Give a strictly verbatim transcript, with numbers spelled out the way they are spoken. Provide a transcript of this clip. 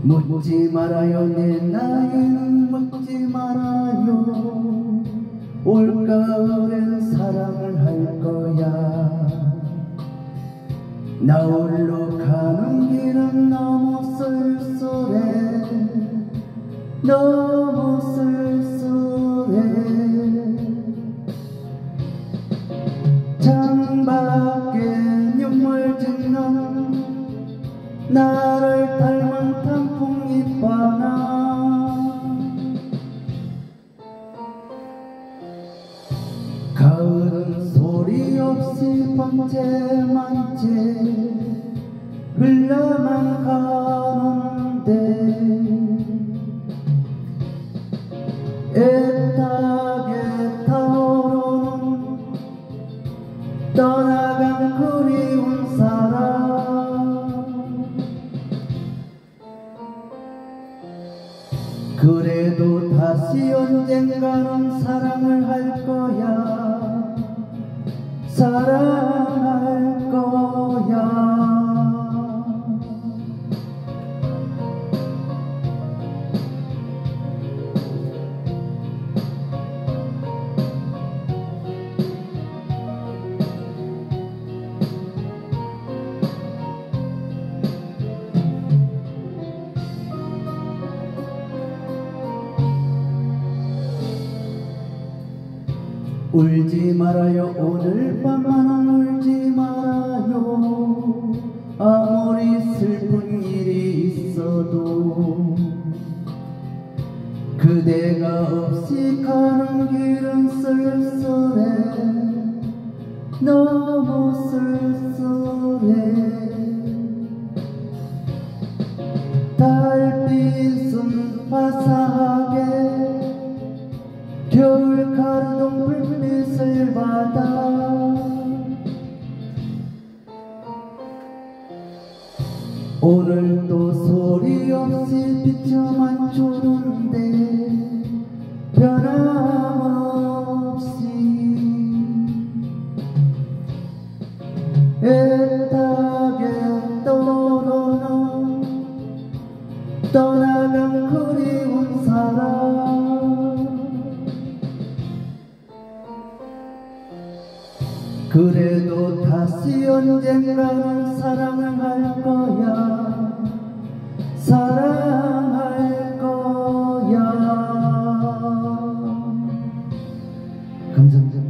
묻지 말아요 내 나이는 묻지 말아요 올가을엔 사랑을 할 거야 나 홀로 가는 길은 너무 쓸쓸해 너무 쓸쓸해 창밖에 눈물 짓는 나를 닮은 단풍잎하나 가을은 소리 없이 번째만째 흘러만 가는데 애타게 타오르는 떠나간 그리운 사람 그래도 다시 언젠가는 사랑을 할 거야 사랑할 거야 울지 말아요 오늘 밤만은 울지 말아요 아무리 슬픈 일이 있어도 그대가 없이 가는 길은 쓸쓸해 너무 쓸쓸해 달빛은 화사하게 겨울 가르던 불빛을 받아 오늘도 소리 없이 비춰만 주는데 변함없이 애타게 떠오르는 떠나간 그리운 사람 그래도 다시 언젠가는 사랑을 할 거야 사랑할 거야 감사합니다.